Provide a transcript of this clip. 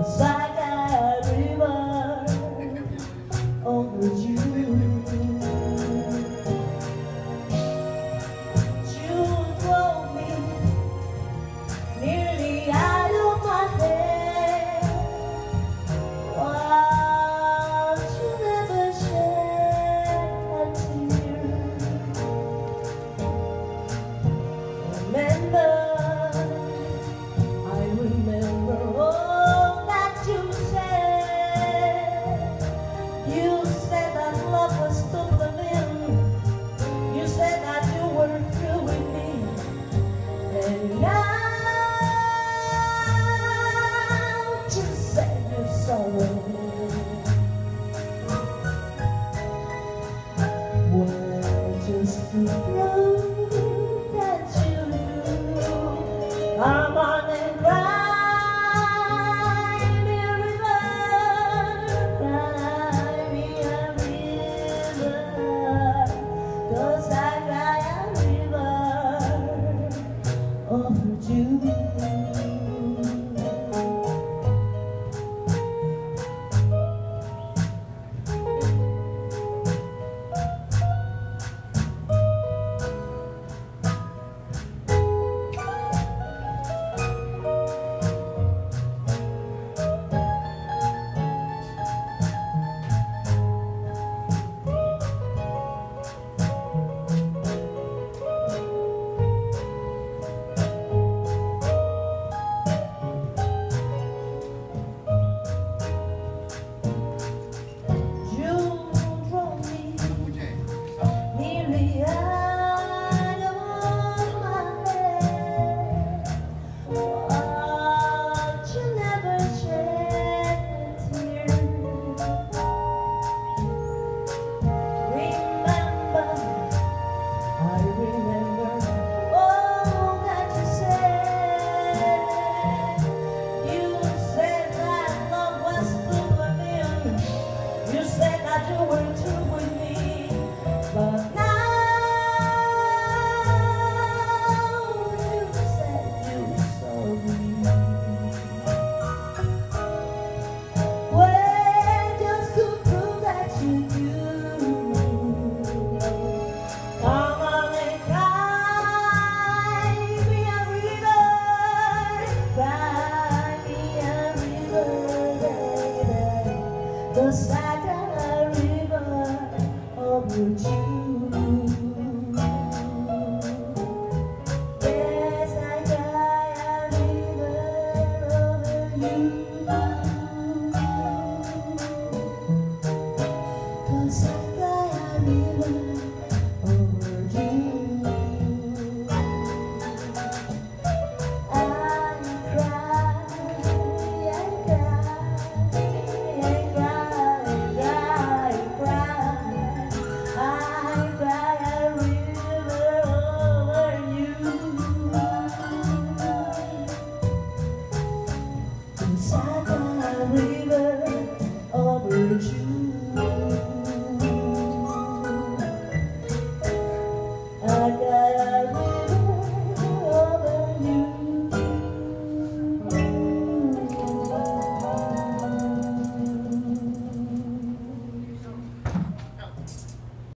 like a river over you. You drove me nearly out of my head. But you never shed a tear. Remember, I remember all that you said. You said that love was to live in. You said that you were through with me. And now you said you're sorry. Well, just to prove that you do, come on and cry me a river, cry me a river, 'cause I cry a river over you. You were true with me, but now you said you sorry. Well, just to prove that you do, come on and cry me a river, cry me a river, baby, 'cause I got a river over you. Yes, I got a river over you.